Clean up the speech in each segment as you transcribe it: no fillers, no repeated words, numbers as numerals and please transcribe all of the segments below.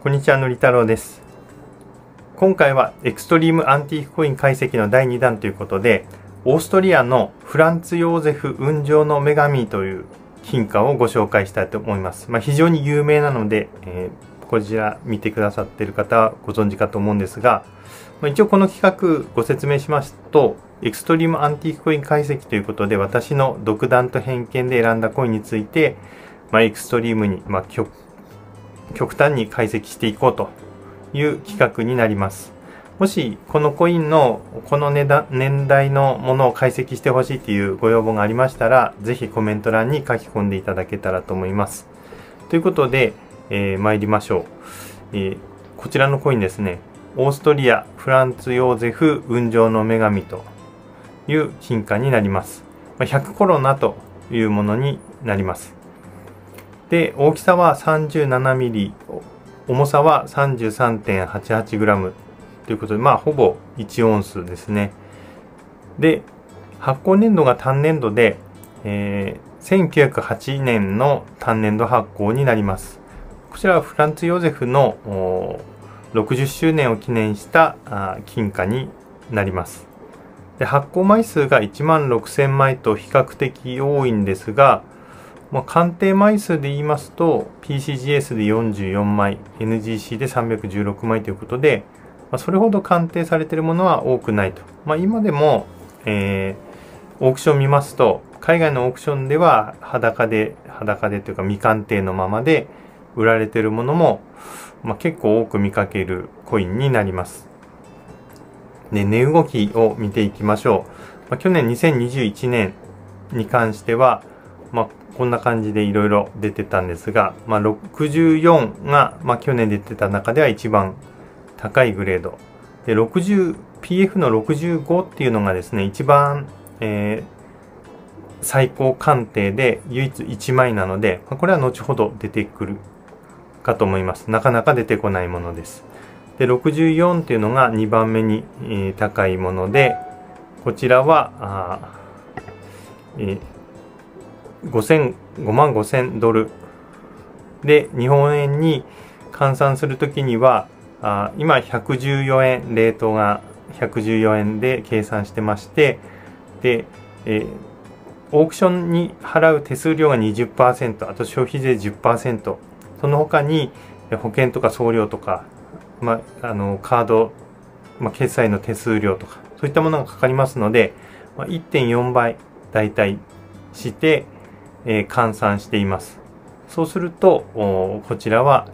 こんにちは、のり太郎です。今回はエクストリームアンティークコイン解析の第2弾ということで、オーストリアのフランツ・ヨーゼフ雲上の女神という金貨をご紹介したいと思います。非常に有名なので、こちら見てくださっている方はご存知かと思うんですが、一応この企画ご説明しますと、エクストリームアンティークコイン解析ということで、私の独断と偏見で選んだコインについて、エクストリームに、極端に解析していこうという企画になります。もしこのコインのこの年代のものを解析してほしいというご要望がありましたら、ぜひコメント欄に書き込んでいただけたらと思います。ということで、参りましょう。こちらのコインですね。オーストリアフランツ・ヨーゼフ雲上の女神という金貨になります。100コロナというものになります。で、大きさは 37mm、重さは 33.88g ということで、ほぼ1オンスですね。で、発行年度が単年度で、1908年の単年度発行になります。こちらはフランツ・ヨーゼフの60周年を記念した金貨になります。で、発行枚数が16,000枚と比較的多いんですが、鑑定枚数で言いますと PCGS で44枚 NGC で316枚ということで、それほど鑑定されているものは多くないと。今でも、オークション見ますと、海外のオークションでは裸でというか未鑑定のままで売られているものも、結構多く見かけるコインになります。で、値動きを見ていきましょう。去年2021年に関しては、こんな感じでいろいろ出てたんですが、64が、去年出てた中では一番高いグレード。で、PF の65っていうのがですね、一番、最高鑑定で唯一1枚なので、これは後ほど出てくるかと思います。なかなか出てこないものです。で、64っていうのが2番目に、高いもので、こちらは、55,000ドルで日本円に換算するときには今114円、レートが114円で計算してまして、で、オークションに払う手数料が 20%、 あと消費税 10%、 その他に保険とか送料とか、カード、決済の手数料とかそういったものがかかりますので、1.4 倍だいたいして換算しています。そうするとこちらは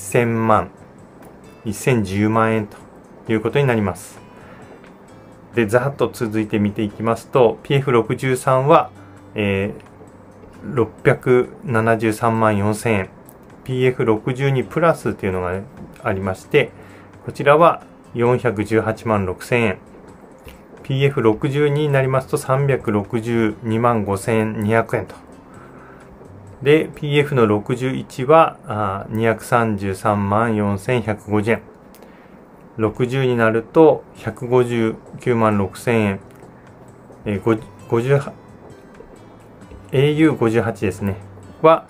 1010万円ということになります。で、ざっと続いて見ていきますと PF63 は、673万4000円、 PF62 プラスというのが、ありまして、こちらは418万6000円、 PF62 になりますと362万5200円と。で、PF の61は233万4150円。60になると159万6000円。AU58 ですね。は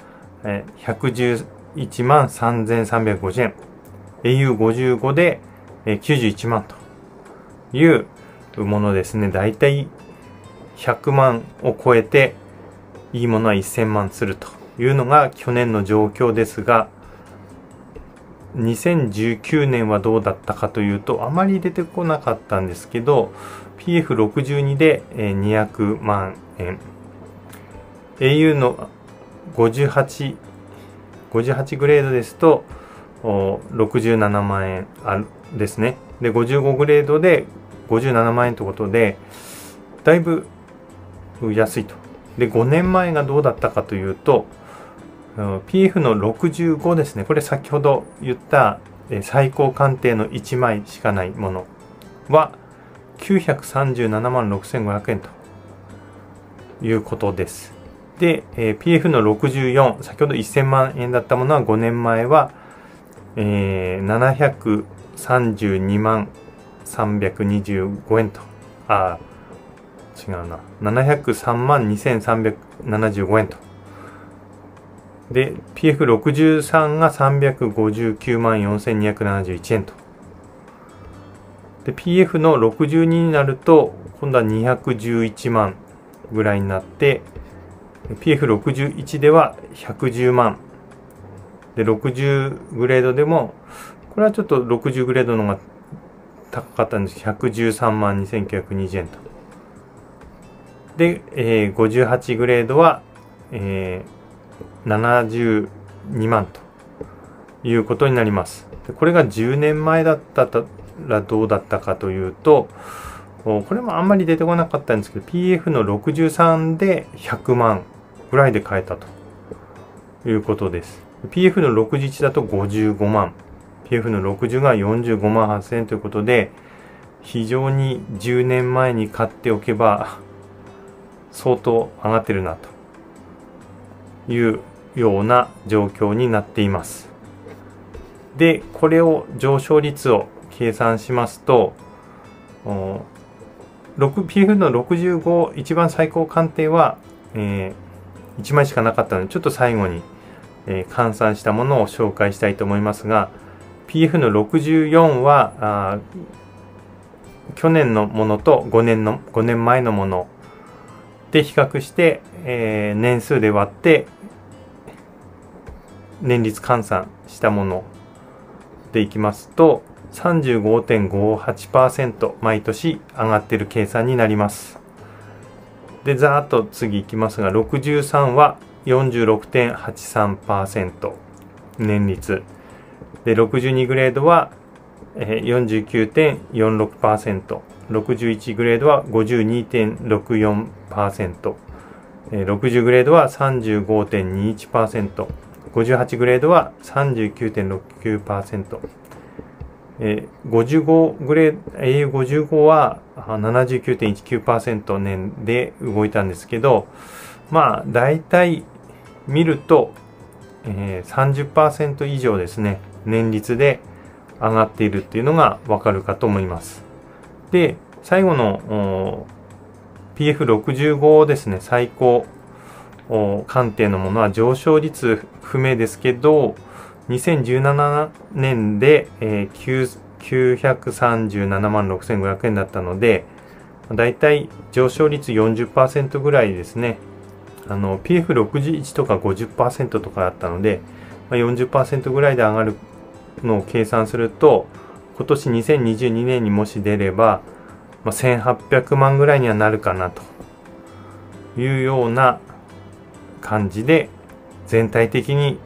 111万3350円。AU55 で91万というものですね。だいたい100万を超えて、いいものは1000万するというのが去年の状況ですが、2019年はどうだったかというと、あまり出てこなかったんですけど、PF62 で200万円、au の58グレードですと67万円ですね。で、55グレードで57万円ということで、だいぶ安いと。で、5年前がどうだったかというと、PF の65ですね。これ先ほど言った最高鑑定の1枚しかないものは937万6500円ということです。で、PF の64、先ほど1000万円だったものは5年前は、732万325円と。違うな。703万2375円とで、PF63 が359万4271円と。で、PF の62になると、今度は211万ぐらいになって、PF61 では110万。で、60グレードでも、これはちょっと60グレードの方が高かったんですけど、113万2920円と。で、58グレードは、72万ということになります。でこれが10年前だったらどうだったかというと、これもあんまり出てこなかったんですけど、PF の63で100万ぐらいで買えたということです。PF の61だと55万。PF の60が45万8000円ということで、非常に10年前に買っておけば相当上がってるなというような状況になっています。で、これを上昇率を計算しますと、PF の65一番最高鑑定は、1枚しかなかったので、ちょっと最後に、換算したものを紹介したいと思いますが、PF の64は去年のものと5年前のもので比較して、年数で割って年率換算したものでいきますと 35.58% 毎年上がっている計算になります。で、ざーっと次いきますが、63は 46.83% 年率で、62グレードは 49.46%、61グレードは 52.64%、60グレードは 35.21%、58グレードは 39.69%、AU55 は 79.19% 年で動いたんですけど、まあ大体見ると、30% 以上ですね、年率で上がっているっていうのがわかるかと思います。で、最後のPF65 ですね、最高鑑定のものは上昇率不明ですけど、2017年で、937万6500円だったので、だいたい上昇率 40% ぐらいですね。PF61 とか 50% とかだったので、40% ぐらいで上がるのを計算すると、今年2022年にもし出れば、1800万ぐらいにはなるかなというような感じで、全体的に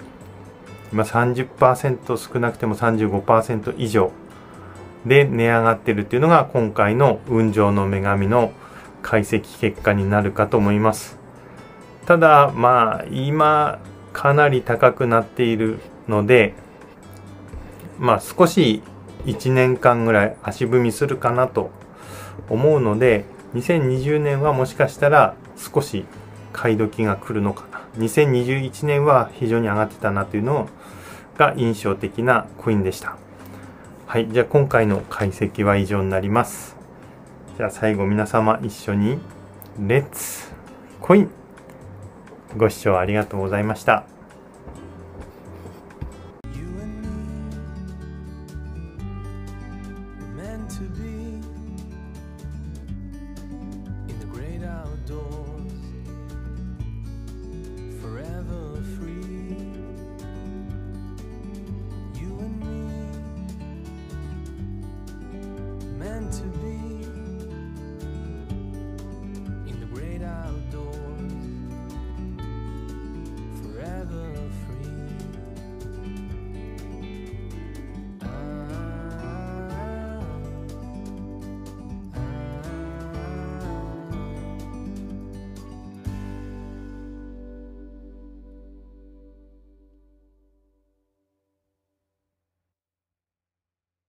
30% 少なくても 35% 以上で値上がってるっていうのが今回の雲上の女神の解析結果になるかと思います。ただ今かなり高くなっているので、少し1年間ぐらい足踏みするかなと思うので、2020年はもしかしたら少し買い時が来るのかな。2021年は非常に上がってたなというのが印象的なコインでした。はい、じゃあ今回の解析は以上になります。じゃあ最後皆様一緒にレッツコイン。ご視聴ありがとうございました。 To be